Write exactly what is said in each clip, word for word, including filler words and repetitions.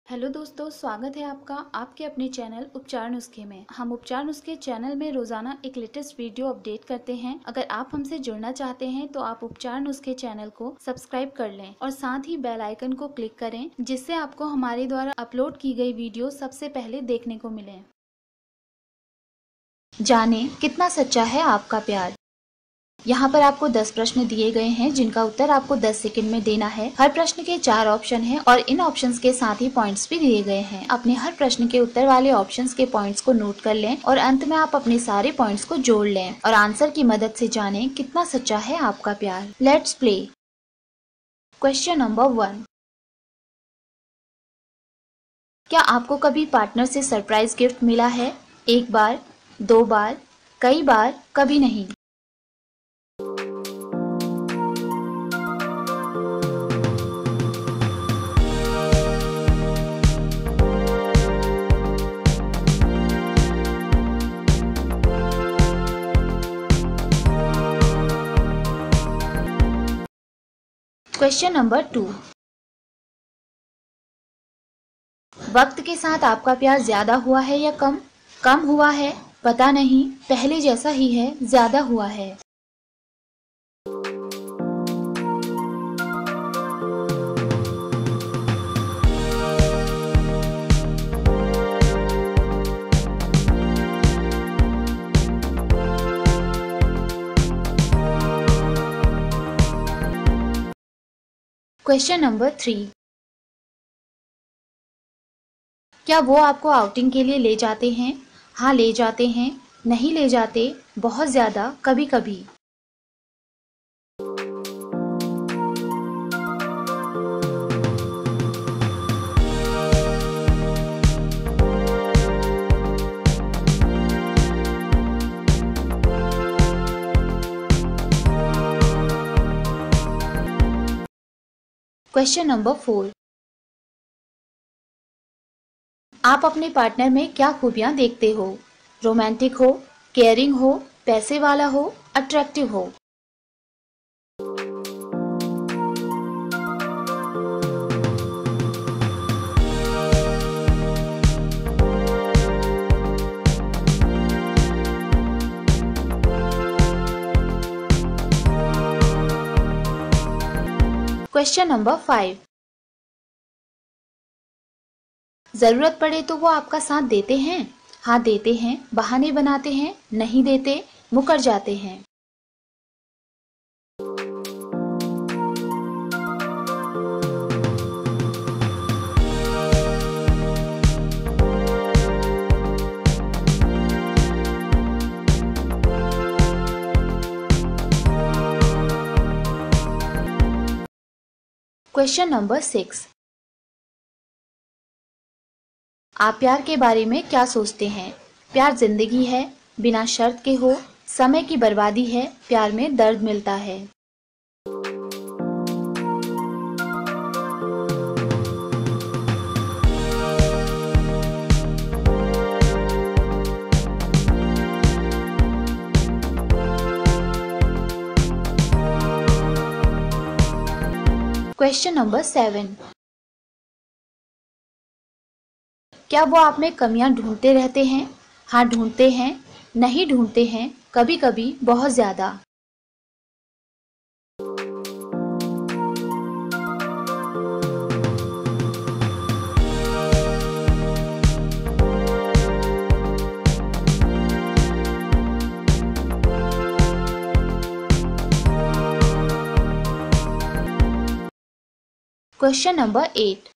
Hello दोस्तों, स्वागत है आपका आपके अपने चैनल उपचार नुस्खे में। हम उपचार नुस्खे चैनल में रोजाना एक लेटेस्ट वीडियो अपडेट करते हैं। अगर आप हमसे जुड़ना चाहते हैं तो आप उपचार नुस्खे चैनल को सब्सक्राइब कर लें और साथ ही बेल आइकन को क्लिक करें, जिससे आपको हमारे द्वारा अपलोड की गई वीडियो सबसे पहले देखने को मिले। जानें कितना सच्चा है आपका प्यार। यहाँ पर आपको दस प्रश्न दिए गए हैं, जिनका उत्तर आपको दस सेकंड में देना है। हर प्रश्न के चार ऑप्शन हैं और इन ऑप्शंस के साथ ही पॉइंट्स भी दिए गए हैं। अपने हर प्रश्न के उत्तर वाले ऑप्शंस के पॉइंट्स को नोट कर लें और अंत में आप अपने सारे पॉइंट्स को जोड़ लें और आंसर की मदद से जानें कितना सच्चा है आपका प्यार। Let's play. Question number one. क्या आपको कभी पार्टनर से सरप्राइज गिफ्ट मिला है? एक बार, दो बार, कई बार, कभी नहीं। Question number two. वक्त के साथ आपका प्यार ज्यादा हुआ है या कम? कम हुआ है, पता नहीं, पहले जैसा ही है, ज्यादा हुआ है। Question number three. क्या वो आपको आउटिंग के लिए ले जाते हैं? हाँ, ले जाते हैं, नहीं ले जाते, बहुत ज्यादा, कभी कभी। Question number four. आप अपने पार्टनर में क्या खूबियां देखते हो? रोमांटिक हो, केयरिंग हो, पैसे वाला हो, अट्रैक्टिव हो। Question number five. जरूरत पड़े तो वो आपका साथ देते हैं? हाँ, देते हैं, बहाने बनाते हैं, नहीं देते, मुकर जाते हैं। Question number six. आप प्यार के बारे में क्या सोचते हैं? प्यार जिंदगी है, बिना शर्त के हो, समय की बर्बादी है, प्यार में दर्द मिलता है। Question number seven. क्या वो आप में कमियां ढूंढते रहते हैं? हाँ, ढूंढते हैं, नहीं ढूंढते हैं, कभी कभी, बहुत ज्यादा। Question number eight.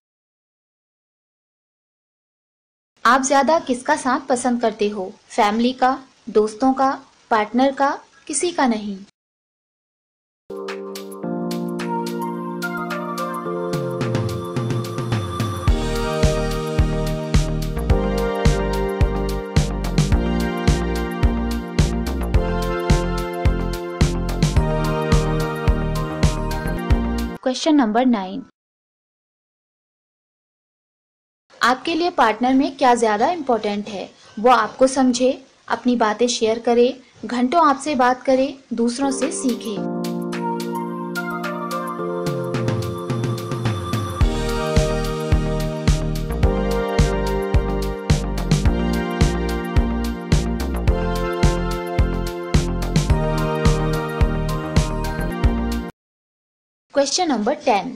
आप ज्यादा किसका साथ पसंद करते हो? फैमिली का, दोस्तों का, पार्टनर का, किसी का नहीं। Question number nine. आपके लिए पार्टनर में क्या ज्यादा इम्पोर्टेंट है? वो आपको समझे, अपनी बातें शेयर करे, घंटों आपसे बात करे, दूसरों से सीखे। Question number ten.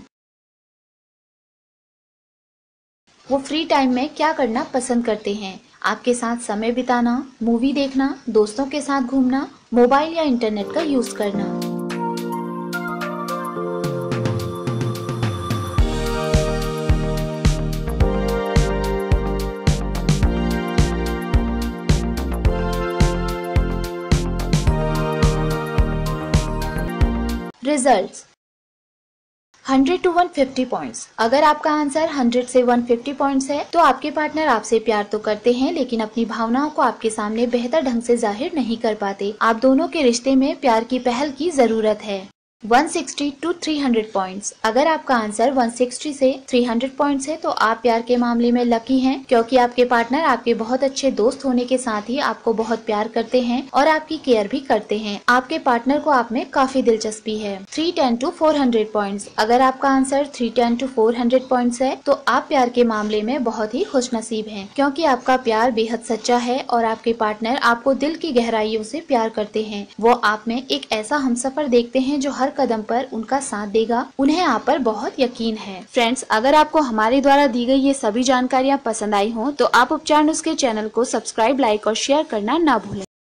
वो फ्री टाइम में क्या करना पसंद करते हैं? आपके साथ समय बिताना, मूवी देखना, दोस्तों के साथ घूमना, मोबाइल या इंटरनेट का यूज करना। Results hundred to one fifty points. अगर आपका आंसर हंड्रेड से वन फिफ्टी पॉइंट्स है तो आपके पार्टनर आपसे प्यार तो करते हैं लेकिन अपनी भावनाओं को आपके सामने बेहतर ढंग से जाहिर नहीं कर पाते। आप दोनों के रिश्ते में प्यार की पहल की जरूरत है। One sixty to three hundred points. अगर आपका आंसर वन सिक्सटी से थ्री हंड्रेड पॉइंट्स है तो आप प्यार के मामले में लकी हैं क्योंकि आपके पार्टनर आपके बहुत अच्छे दोस्त होने के साथ ही आपको बहुत प्यार करते हैं और आपकी केयर भी करते हैं। आपके पार्टनर को आप में काफी दिलचस्पी है। Three ten to four hundred points. अगर आपका answer three ten to four hundred points है तो आप प्यार के मामले में बहुत ही खुशनसीब हैं क्योंकि आपका प्यार बेहद सच्चा है और आपके पार्टनर आपको दिल की गहराइयों से प्यार करते हैं। वो आप में एक ऐसा हमसफर देखते हैं जो हर कदम पर उनका साथ देगा। उन्हें आप पर बहुत यकीन है। फ्रेंड्स, अगर आपको हमारे द्वारा दी गई ये सभी जानकारियाँ पसंद आई हो तो आप उपचार नुस्खे चैनल को सब्सक्राइब, लाइक और शेयर करना ना भूलें।